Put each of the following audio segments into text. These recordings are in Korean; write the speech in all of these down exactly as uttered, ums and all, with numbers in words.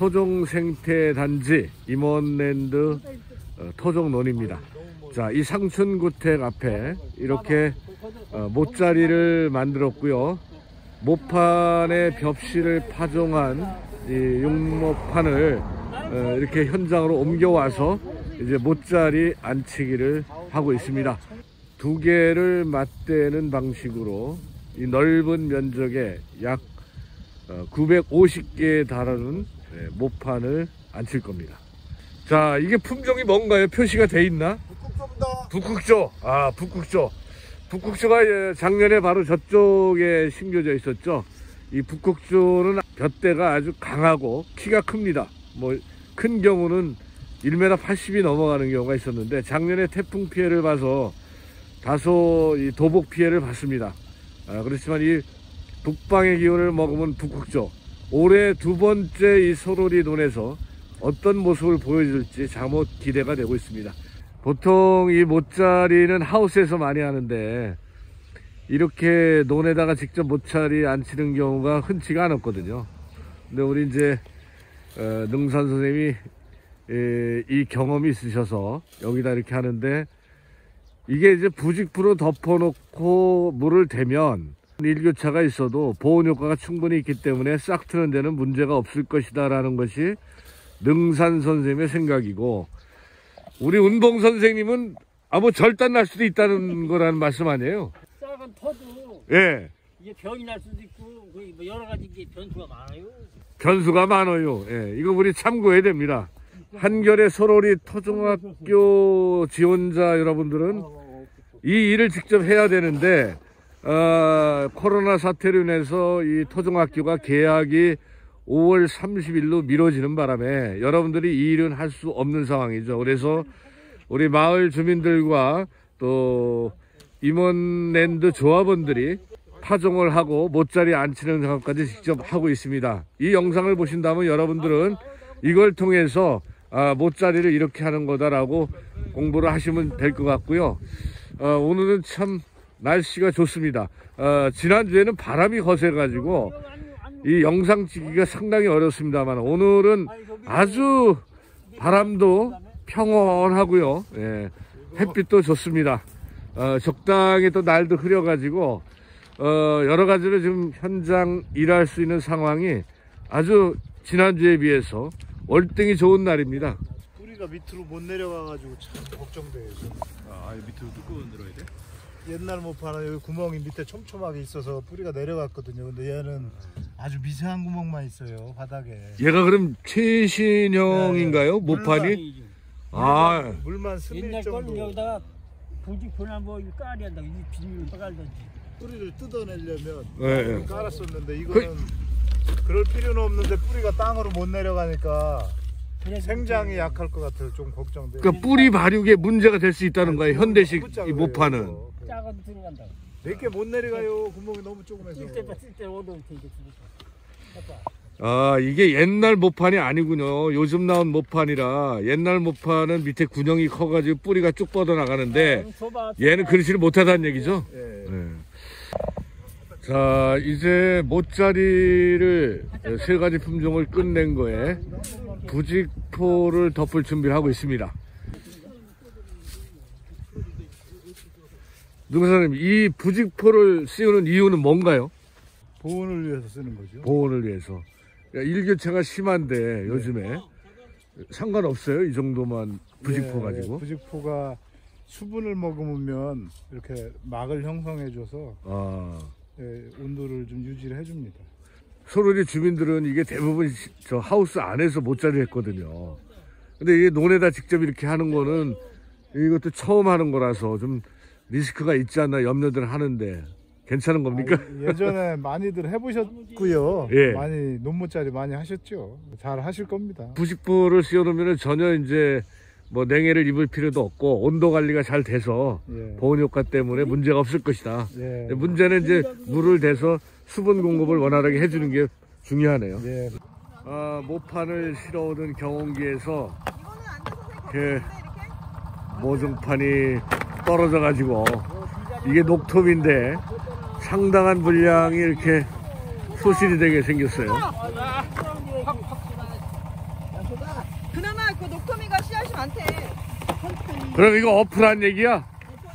토종생태단지 임원랜드 어, 토종논입니다. 자, 이 상춘구택 앞에 이렇게 어, 모짜리를 만들었고요. 모판에 벽실을 파종한 이 육모판을 어, 이렇게 현장으로 옮겨와서 이제 모짜리 안치기를 하고 있습니다. 두 개를 맞대는 방식으로 이 넓은 면적에 약 구백오십 개에 달하는 모판을 안칠 겁니다. 자, 이게 품종이 뭔가요? 표시가 돼 있나? 북극조입니다. 북극조. 아, 북극조. 북극조가 작년에 바로 저쪽에 심겨져 있었죠. 이 북극조는 볏대가 아주 강하고 키가 큽니다. 뭐 큰 경우는 일 미터 팔십이 넘어가는 경우가 있었는데 작년에 태풍 피해를 봐서 다소 이 도복 피해를 봤습니다. 아, 그렇지만 이 북방의 기운을 머금은 북극조, 올해 두 번째 이 소로리 논에서 어떤 모습을 보여줄지 자못 기대가 되고 있습니다. 보통 이 모짜리는 하우스에서 많이 하는데 이렇게 논에다가 직접 모짜리 안치는 경우가 흔치가 않았거든요. 근데 우리 이제 어, 능산 선생님이 에, 이 경험이 있으셔서 여기다 이렇게 하는데, 이게 이제 부직포로 덮어놓고 물을 대면 일교차가 있어도 보온 효과가 충분히 있기 때문에 싹 트는 데는 문제가 없을 것이다 라는 것이 능산 선생님의 생각이고, 우리 운봉 선생님은 아 뭐 절단 날 수도 있다는 거라는 말씀 아니에요? 싹은 터도 예. 이게 병이 날 수도 있고 뭐 여러 가지 이게 변수가 많아요. 변수가 많아요. 예, 이거 우리 참고해야 됩니다. 한겨레 소로리 토종학교 지원자 여러분들은 이 일을 직접 해야 되는데 어, 코로나 사태로 인해서 이 토종학교가 개학이 오월 삼십일로 미뤄지는 바람에 여러분들이 이 일은 할 수 없는 상황이죠. 그래서 우리 마을 주민들과 또 임원랜드 조합원들이 파종을 하고 모짜리 안치는 작업까지 직접 하고 있습니다. 이 영상을 보신다면 여러분들은 이걸 통해서 아, 모짜리를 이렇게 하는 거다라고 공부를 하시면 될 것 같고요. 어, 오늘은 참 날씨가 좋습니다. 어, 지난주에는 바람이 거세가지고 이 영상 찍기가 상당히 어렵습니다만 오늘은 아주 바람도 평온하고요. 예, 햇빛도 좋습니다. 어, 적당히 또 날도 흐려가지고 어, 여러 가지로 지금 현장 일할 수 있는 상황이 아주 지난주에 비해서 월등히 좋은 날입니다. 뿌리가 밑으로 못 내려가가지고 참 걱정돼요. 아, 아예 밑으로 뚫고 내려야 돼? 옛날 모판은 여기 구멍이 밑에 촘촘하게 있어서 뿌리가 내려갔거든요. 근데 얘는 아주 미세한 구멍만 있어요, 바닥에. 얘가 그럼 최신형인가요? 네. 모판이? 아, 물만 스밀 옛날 거는 정도. 여기다가 부직포나 뭐 이거 깔아야 한다고 이 비닐을 깔던지. 뿌리를 뜯어내려면 네, 네. 깔았었는데 이거는 그럴 필요는 없는데 뿌리가 땅으로 못 내려가니까 생장이 약할 것 같아서 좀 걱정돼요. 그러니까 뿌리 발육에 문제가 될 수 있다는 거예요. 현대식 이 모판은. 작아도 들어간다고. 몇 개 못 내려가요. 구멍이 너무 조그매서. 쓸 때다 쓸 때 얻어올 테니까 해봐. 아, 이게 옛날 모판이 아니군요. 요즘 나온 모판이라 옛날 모판은 밑에 군형이 커가지고 뿌리가 쭉 뻗어나가는데 얘는 그렇지를 못하다는 얘기죠. 예. 네. 자, 이제 모짜리를 세 가지 품종을 끝낸 거에 부직포를 덮을 준비를 하고 있습니다. 능사님, 이 부직포를 씌우는 이유는 뭔가요? 보온을 위해서 쓰는 거죠. 보온을 위해서. 일교차가 심한데 요즘에 상관없어요? 이 정도만 부직포 예, 가지고? 부직포가 수분을 머금으면 이렇게 막을 형성해줘서 아. 예, 온도를 좀 유지를 해줍니다. 소로리 주민들은 이게 대부분 저 하우스 안에서 모짜리 했거든요. 근데 이게 논에다 직접 이렇게 하는 거는 이것도 처음 하는 거라서 좀 리스크가 있지 않나 염려들 하는데 괜찮은 겁니까? 아, 예전에 많이들 해보셨고요. 예. 많이 논모짜리 많이 하셨죠. 잘 하실 겁니다. 부직포를 씌워놓으면 전혀 이제 뭐 냉해를 입을 필요도 없고 온도 관리가 잘 돼서 예. 보온 효과 때문에 문제가 없을 것이다. 예. 문제는 이제 물을 대서 수분 공급을 원활하게 해주는 게 중요하네요. 예. 아, 모판을 실어오던 경운기에서 그 모종판이 떨어져 가지고 이게 녹톱인데 상당한 분량이 이렇게 소실이 되게 생겼어요. 많대. 그럼 이거 어프란 얘기야?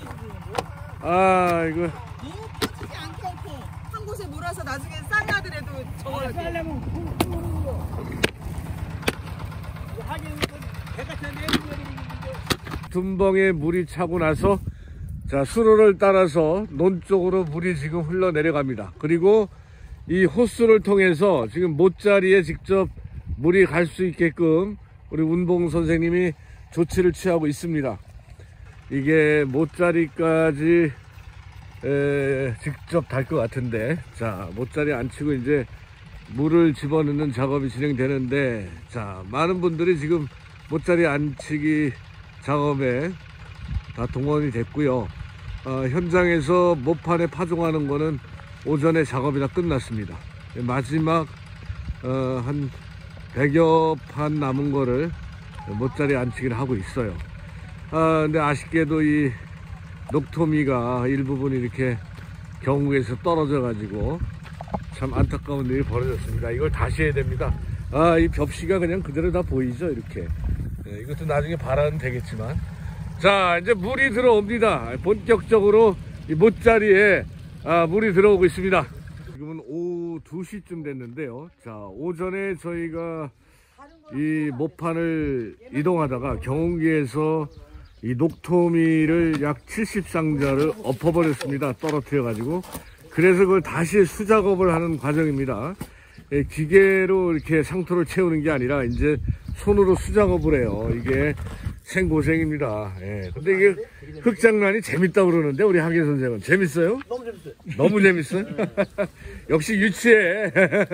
아 이거 너무 퍼지지 않게 엎어. 한 곳에 몰아서 나중에 쌀 나더라도 저걸 쌀려면 하긴 배가 차 내리는 둔벙에 물이 차고 나서 자 수로를 따라서 논 쪽으로 물이 지금 흘러 내려갑니다. 그리고 이 호스를 통해서 지금 못자리에 직접 물이 갈 수 있게끔 우리 운봉 선생님이 조치를 취하고 있습니다. 이게 못자리까지 에, 직접 달 것 같은데 자 못자리 안 치고 이제 물을 집어넣는 작업이 진행되는데 자 많은 분들이 지금 못자리 안치기 작업에 다 동원이 됐고요. 어, 현장에서 모판에 파종하는 거는 오전에 작업이 다 끝났습니다. 마지막 어, 한 백여 판 남은 거를 못자리 안치기를 하고 있어요. 아, 근데 아쉽게도 이 녹토미가 일부분 이렇게 경우에서 떨어져 가지고 참 안타까운 일이 벌어졌습니다. 이걸 다시 해야 됩니다. 아, 이 벽시가 그냥 그대로 다 보이죠, 이렇게. 네, 이것도 나중에 발화는 되겠지만. 자, 이제 물이 들어옵니다. 본격적으로 이 못자리에 아, 물이 들어오고 있습니다. 지금은 오후 두 시쯤 됐는데요. 자, 오전에 저희가 이 모판을 이동하다가 경운기에서 이 녹토미를 약 칠십 상자를 엎어버렸습니다. 떨어뜨려 가지고. 그래서 그걸 다시 수작업을 하는 과정입니다. 예, 기계로 이렇게 상토를 채우는 게 아니라 이제 손으로 수작업을 해요. 이게 생고생입니다. 예. 근데 이게 흙장난이 재밌다고 그러는데 우리 하계 선생은 재밌어요? 너무 재밌어요. 너무 재밌어요? 역시 유치해.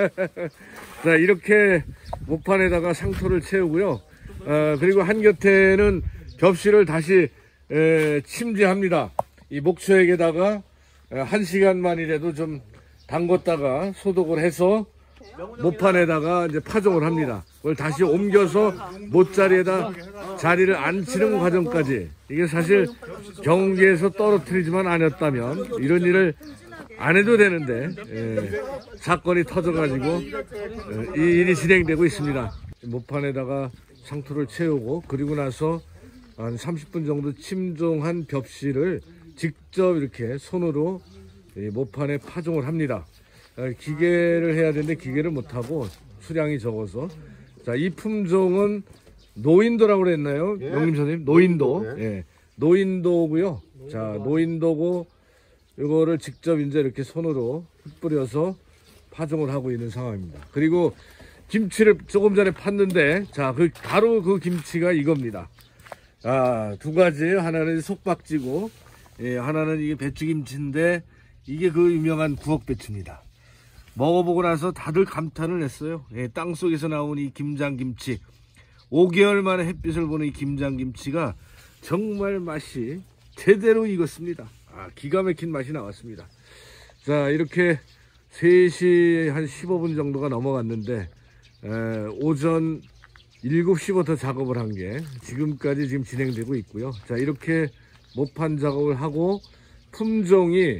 자, 이렇게 모판에다가 상토를 채우고요. 어, 그리고 한 곁에는 겹실을 다시 에, 침지합니다. 이 목초액에다가 한 시간만이라도 좀 담궜다가 소독을 해서 모판에다가 이제 파종을 합니다. 그걸 다시 옮겨서 못자리에다 자리를 앉히는 과정까지. 이게 사실 경운기에서 떨어뜨리지만 않았다면 이런 일을 안 해도 되는데 예, 사건이 터져가지고 예, 이 일이 진행되고 있습니다. 모판에다가 상토를 채우고 그리고 나서 한 삼십 분 정도 침종한 벽실을 직접 이렇게 손으로 이 모판에 파종을 합니다. 기계를 해야 되는데 기계를 못하고 수량이 적어서. 자, 이 품종은 노인도라고 그랬나요? 예. 영림 선생님? 노인도. 노인도, 예. 노인도고요. 자, 노인도고 이거를 직접 이제 이렇게 손으로 뿌려서 파종을 하고 있는 상황입니다. 그리고 김치를 조금 전에 팠는데 자, 그 바로 그 김치가 이겁니다. 아, 두 가지. 하나는 속박지고 예, 하나는 이게 배추김치인데 이게 그 유명한 구억배추입니다. 먹어보고 나서 다들 감탄을 했어요. 예, 땅속에서 나온 이 김장김치. 오 개월 만에 햇빛을 보는 이 김장김치가 정말 맛이 제대로 익었습니다. 아, 기가 막힌 맛이 나왔습니다. 자, 이렇게 세 시 한 십오 분 정도가 넘어갔는데 에, 오전 일곱 시부터 작업을 한 게 지금까지 지금 진행되고 있고요. 자, 이렇게 모판 작업을 하고 품종이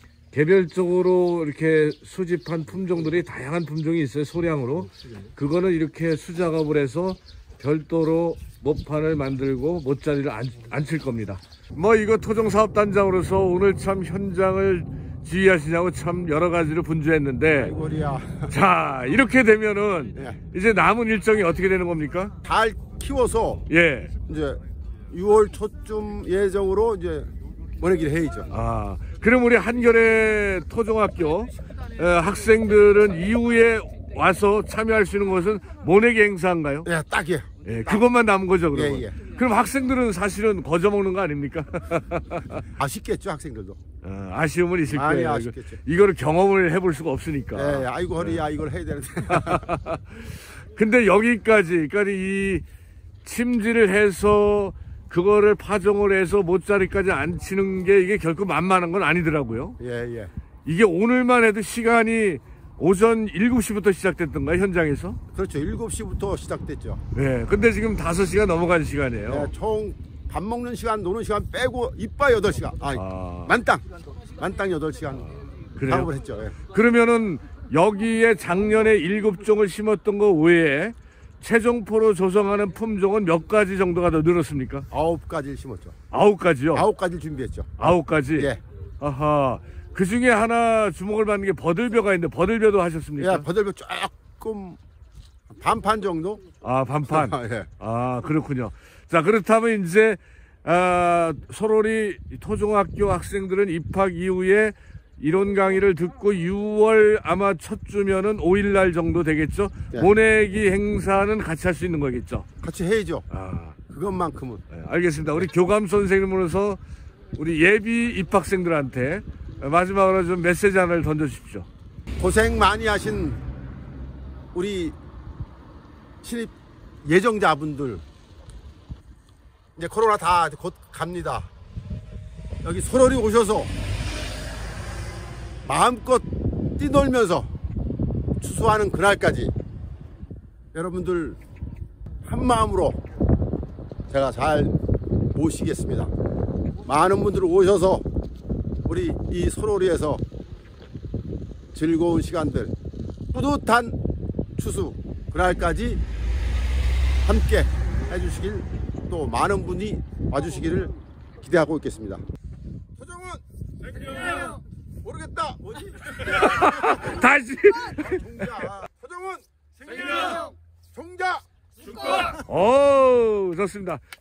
개별적으로 이렇게 수집한 품종들이 다양한 품종이 있어요. 소량으로. 그거는 이렇게 수작업을 해서 별도로 모판을 만들고 못자리를 안, 앉힐 겁니다. 뭐 이거 토종사업단장으로서 오늘 참 현장을 지휘하시냐고 참 여러 가지로 분주했는데 아이고리야. 자, 이렇게 되면은 예. 이제 남은 일정이 어떻게 되는 겁니까? 잘 키워서 예. 이제 유월 초쯤 예정으로 이제 보내기를 해야죠. 아, 그럼 우리 한겨레 토종학교 에, 학생들은 이후에 와서 참여할 수 있는 것은 모내기 행사인가요? 예, 딱이에요. 예, 그것만 남은 거죠, 그러면. 예, 예. 그럼 학생들은 사실은 거저 먹는 거 아닙니까? 아쉽겠죠, 학생들도. 어, 아쉬움은 있을 많이 거예요. 아쉽겠죠. 이거, 이거를 경험을 해볼 수가 없으니까. 예, 아이고 허리야, 이걸 해야 되는데. 근데 여기까지, 그러니까 이 침지를 해서 그거를 파종을 해서 못자리까지 앉히는 게 이게 결코 만만한 건 아니더라고요. 예, 예. 이게 오늘만 해도 시간이 오전 일곱 시부터 시작됐던가요, 현장에서? 그렇죠. 일곱 시부터 시작됐죠. 네, 근데 지금 다섯 시가 넘어간 시간이에요. 예, 총 밥 먹는 시간, 노는 시간 빼고 이빠 여덟 시간. 아, 아. 만땅. 만땅 여덟 시간 그래요? 작업을 했죠. 예. 그러면은 여기에 작년에 일곱 종을 심었던 거 외에 최종포로 조성하는 품종은 몇 가지 정도가 더 늘었습니까? 아홉 가지를 심었죠. 아홉 가지요? 아홉 가지를 준비했죠. 아홉 가지? 예. 아하. 그 중에 하나 주목을 받는 게 버들벼가 있는데 버들벼도 하셨습니까? 예, 버들벼 조금 반판 정도? 아, 반판. 아, 예. 아, 그렇군요. 자, 그렇다면 이제 아, 소로리 토종학교 학생들은 입학 이후에 이론 강의를 듣고 유월 아마 첫 주면은 오일날 정도 되겠죠? 네. 모내기 행사는 같이 할 수 있는 거겠죠? 같이 해야죠. 아, 그것만큼은. 네, 알겠습니다. 우리 교감 선생님으로서 우리 예비 입학생들한테 마지막으로 좀 메시지 하나를 던져주십시오. 고생 많이 하신 우리 신입 예정자분들, 이제 코로나 다 곧 갑니다. 여기 소로리 오셔서 마음껏 뛰놀면서 추수하는 그날까지 여러분들 한 마음으로 제가 잘 모시겠습니다. 많은 분들 오셔서 우리 이 소로리에서 즐거운 시간들, 뿌듯한 추수 그날까지 함께 해주시길, 또 많은 분이 와주시기를 기대하고 있겠습니다. 서정훈! 생명! 모르겠다. 뭐지? 다시! 종자. 서정훈! 생명! 종자! 오, 좋습니다.